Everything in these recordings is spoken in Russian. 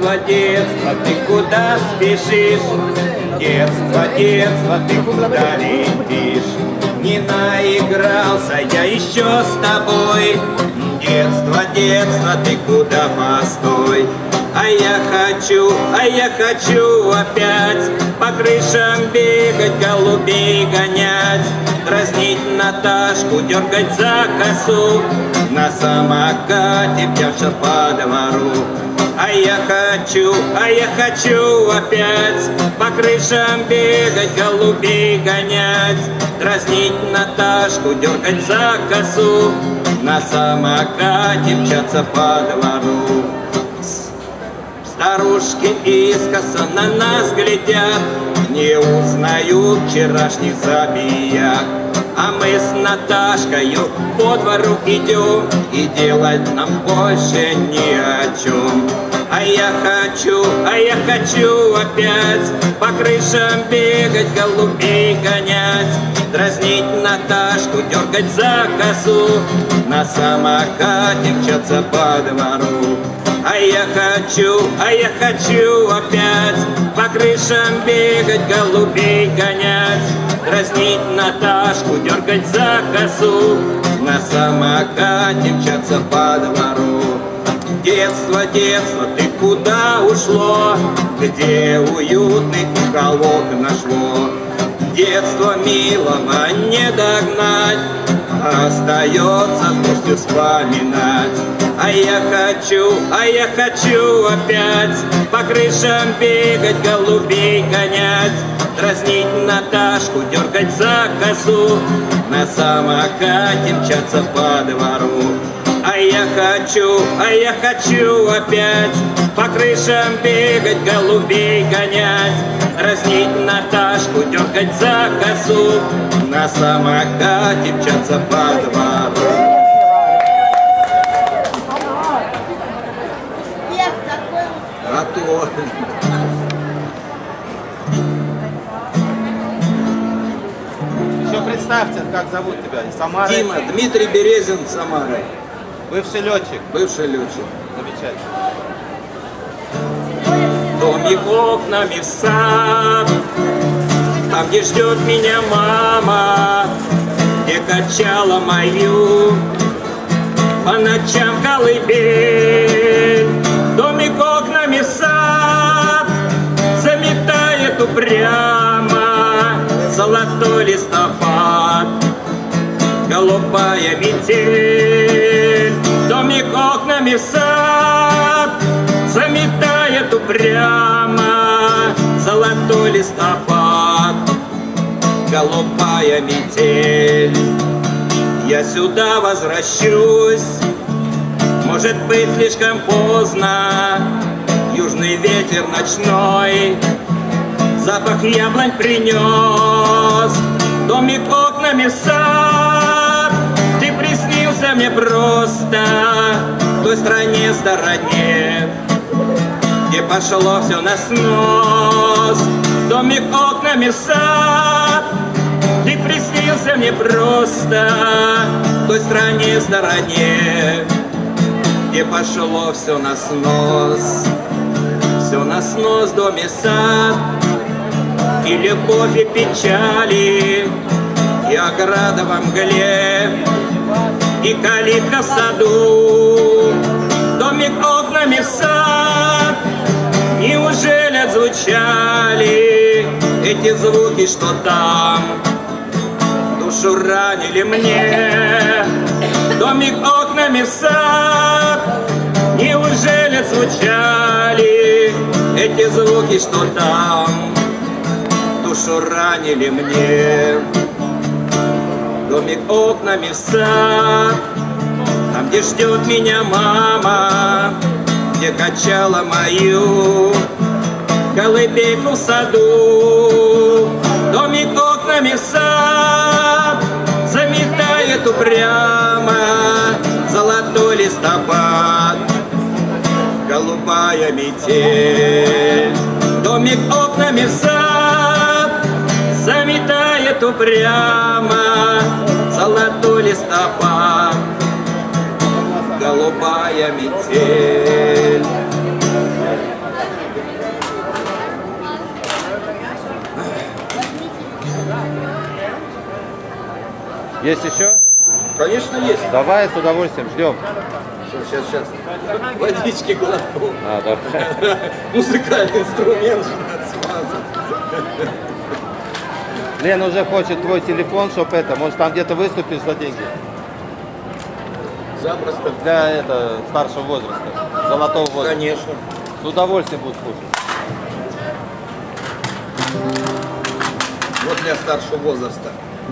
Детство, детство, ты куда спешишь? Детство, детство, ты куда летишь? Не наигрался я еще с тобой. Детство, детство, ты куда, постой? А я хочу опять по крышам бегать, голубей гонять, дразнить Наташку, дергать за косу, на самокате мчаться по двору. А я хочу опять по крышам бегать, голубей гонять, дразнить Наташку, дергать за косу, на самокате мчаться по двору. Старушки искоса на нас глядят, не узнают вчерашних забияк. А мы с Наташкою по двору идем, и делать нам больше ни о чем. А я хочу опять по крышам бегать, голубей гонять, дразнить Наташку, дергать за косу, на самокате мчаться по двору. А я хочу опять по крышам бегать, голубей гонять, дразнить Наташку, дергать за косу, на самокате мчаться по двору. Детство, детство, ты куда ушло? Где уютный уголок нашло? Детство милого не догнать, остается с грустью вспоминать. А я хочу опять по крышам бегать, голубей гонять, дразнить Наташку, дергать за косу, на самокате мчаться по двору. А я хочу опять по крышам бегать, голубей гонять, дразнить Наташку, дергать за косу, на самокате мчаться по двору. А то... Еще представьте, как зовут тебя? Самара? Дима, Дмитрий Березин, Самара. Бывший летчик. Бывший летчик. Замечательно. Домик окнами в сад, там, где ждет меня мама, где качала мою по ночам колыбель. Домик окнами в сад заметает упрямо золотой листопад, голубая метель. Домик окнами в сад заметает упрямо золотой листопад, голубая метель. Я сюда возвращусь, может быть, слишком поздно. Южный ветер ночной запах яблонь принес. Домик окнами в сад, ты приснился мне просто в той стороне, где пошло все на снос. Домик окнами в сад, ты приснился мне просто в той стороне, где пошло все на снос. Все на снос, дом и сад, и любовь, и печали, и ограда во мгле, и калитка в саду. Домик окнами в сад, неужели отзвучали эти звуки, что там душу ранили мне? Домик окнами в сад, неужели отзвучали эти звуки, что там душу ранили мне? Домик окнами в сад, там, где ждет меня мама, где качала мою колыбельку в саду. Домик окнами в сад заметает упрямо золотой листопад, голубая метель. Домик окнами в сад заметает упрямо золотой листопад, голубая метель. Есть еще? Конечно, есть. Давай, с удовольствием, ждем. Сейчас. Водички глотку. Давай. Музыкальный инструмент надо смазать. Лена уже хочет твой телефон, чтобы это, может там где-то выступишь за деньги. Запросто. Для старшего возраста, золотого возраста. Конечно. С удовольствием будут слушать. Вот для старшего возраста.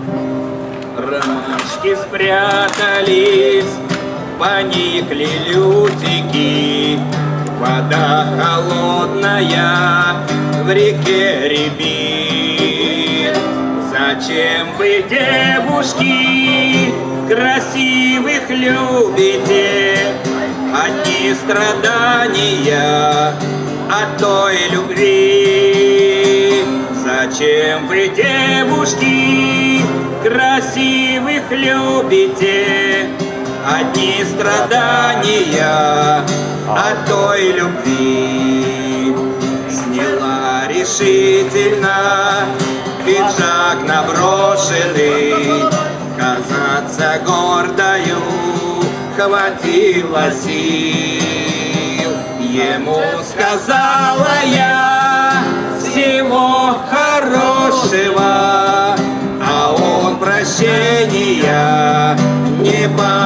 Ромашки спрятались, поникли лютики, вода холодная в реке рябит. Зачем вы, девушки, красивых любите? Одни страдания от той любви. Зачем вы, девушки, красивых любите? Одни страдания от той любви. Сняла решительно пиджак наброшенный, казаться гордою хватило сил. Ему сказала я всего хорошего, а он прощения не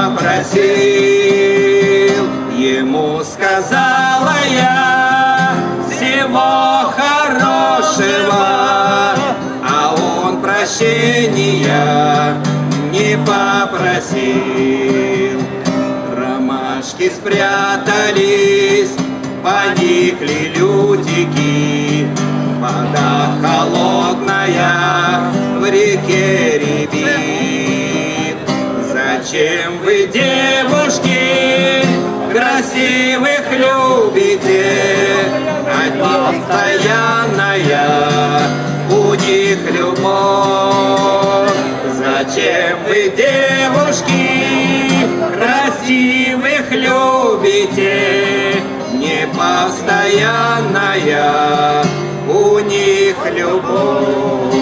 попросил. Ему сказала я всего хорошего, а он прощения не попросил. Ромашки спрятались, поникли лютики, вода холодная в реке рябит. Зачем вы, девушки, красивых любите? Одни постоянная у них любовь. Зачем вы, девушки, красивых любите? Не постоянная у них любовь.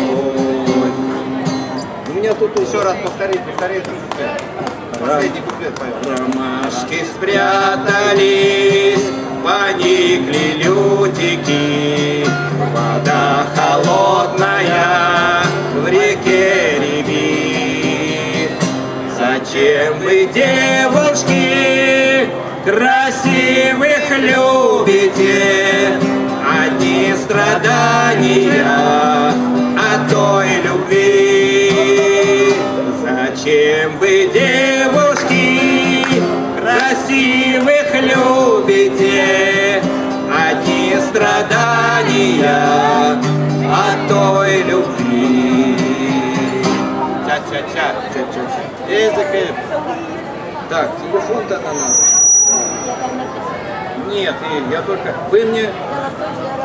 У меня тут еще раз повтори этот куплет. Последний куплет поем. Ромашки спрятались, поникли лютики, вода холодная в реке рябит. Зачем вы, девушки, красивых любите? Одни страдания от той любви. Зачем вы, девушки, красивых любите? Одни страдания от той любви. Ча-ча-ча. Язык. Так, телефон-то надо. Нет, я только... Вы мне